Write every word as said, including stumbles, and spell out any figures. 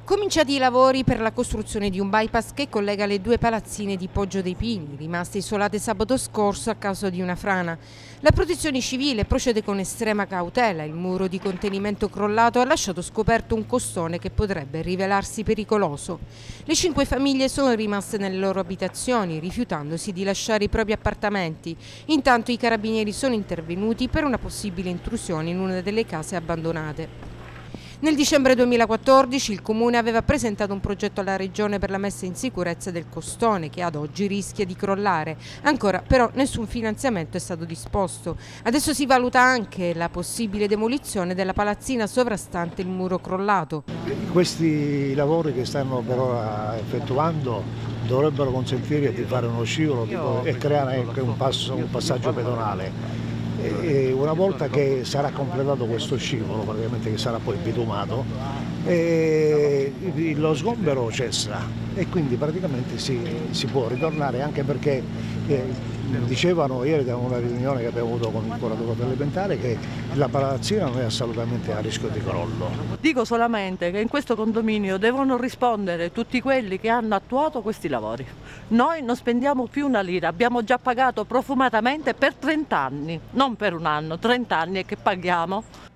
Cominciati i lavori per la costruzione di un bypass che collega le due palazzine di Poggio dei Pini, rimaste isolate sabato scorso a causa di una frana. La protezione civile procede con estrema cautela. Il muro di contenimento crollato ha lasciato scoperto un costone che potrebbe rivelarsi pericoloso. Le cinque famiglie sono rimaste nelle loro abitazioni, rifiutandosi di lasciare i propri appartamenti. Intanto i carabinieri sono intervenuti per una possibile intrusione in una delle case abbandonate. Nel dicembre duemilaquattordici il Comune aveva presentato un progetto alla Regione per la messa in sicurezza del costone che ad oggi rischia di crollare. Ancora però nessun finanziamento è stato disposto. Adesso si valuta anche la possibile demolizione della palazzina sovrastante il muro crollato. Questi lavori che stanno per ora effettuando dovrebbero consentire di fare uno scivolo tipo, e creare anche un, passo, un passaggio pedonale. E una volta che sarà completato questo scivolo, praticamente che sarà poi bitumato, e lo sgombero cessa e quindi praticamente si, si può ritornare, anche perché eh, dicevano ieri da una riunione che abbiamo avuto con il curatore elementare che la palazzina non è assolutamente a rischio di crollo. Dico solamente che in questo condominio devono rispondere tutti quelli che hanno attuato questi lavori. Noi non spendiamo più una lira, abbiamo già pagato profumatamente per trenta anni, non per un anno, trenta anni che paghiamo.